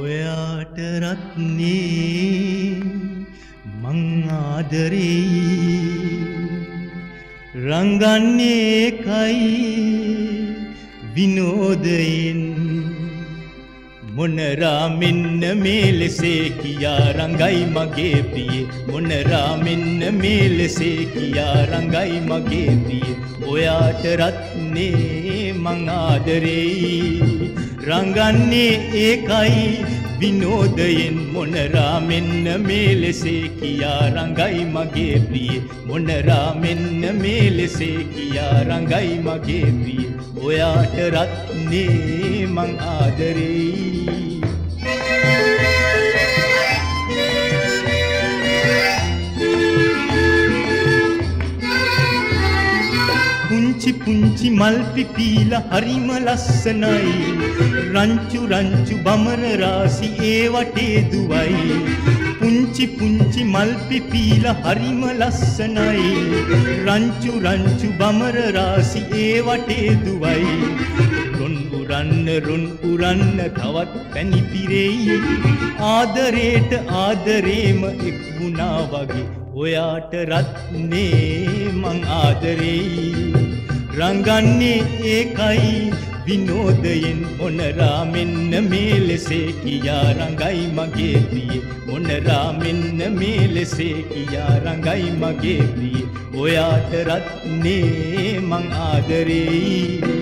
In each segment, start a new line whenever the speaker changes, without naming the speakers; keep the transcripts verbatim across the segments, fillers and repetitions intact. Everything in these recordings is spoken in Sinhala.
ඔයාට රත්නේ මං ආදරෙයි රංගන්නේ කයි විනෝදයෙන් මොනරා මෙන්න මේ ලෙසේ කියා රංගයි මගේ ප්‍රියේ මොනරා මෙන්න මේ ලෙසේ කියා රංගයි මගේ ප්‍රියේ ඔයාට රත්නේ මං ආදරෙයි රංගන්නේ ඒකයි විනෝදයෙන් මොනරා මෙන්න මේ ලෙසේ කියා රංගයි මගේ ප්‍රියේ මොනරා මෙන්න මේ ලෙසේ කියා රංගයි මගේ ප්‍රියේ ඔයාට රත්නේ මං ආදරෙයි පුංචි පුංචි මල් පිපිලා හරිම ලස්සනයි රංචු රංචු බමර රාසි ඒ වටේ දුවයි පුංචි පුංචි මල් පිපිලා හරිම ලස්සනයි රංචු රංචු බමර රාසි ඒ වටේ දුවයි රුන් උරන්න රුන් උරන්න තවත් පැණි පිරෙයි ආදරේට ආදරේම එක් වුණා වගේ ඔයාට රත්නේ මං ආදරෙයි රංගන්නේ ඒකයි විනෝදයෙන් මොනරා මෙන්න මේ ලෙසේ කියා රංගයි මගේ ප්‍රියේ මොනරා මෙන්න මේ ලෙසේ කියා රංගයි මගේ ප්‍රියේ ඔයාට රත්නේ මං ආදරෙයි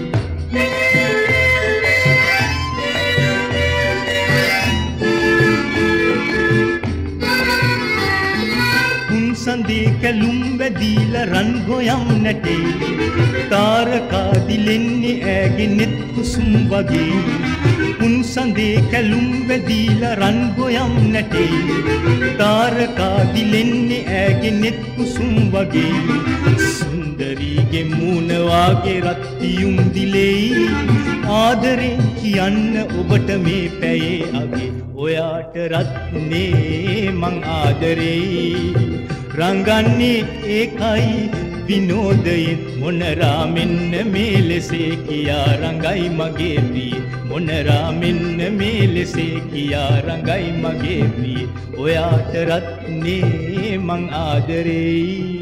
සඳේ කැලුම් වැදීලා රන් ගොයම් නැටේ තාරකා දිලෙන්නේ ඈගේ නෙත් කුසුම් වගේ උන් සඳේ කැලුම් වැදීලා රන් ගොයම් නැටේ තාරකා දිලෙන්නේ ඈගේ නෙත් කුසුම් වගේ සුන්දරීගේ මූණ වාගේ රත්තියුම් දිලෙයි ආදරෙන් කියන්න ඔබට මේ පැයේ අගේ ඔයාට රත්නේ මං ආදරෙයි රංගන්නේ ඒකයි විනෝදයෙන් මොනරා මෙන්න මේ ලෙසේ කියා රංගයි මගේ ප්‍රියේ මොනරා මෙන්න මේ ලෙසේ කියා රංගයි මගේ ප්‍රියේ ඔයාට රත්නේ මං ආදරෙයි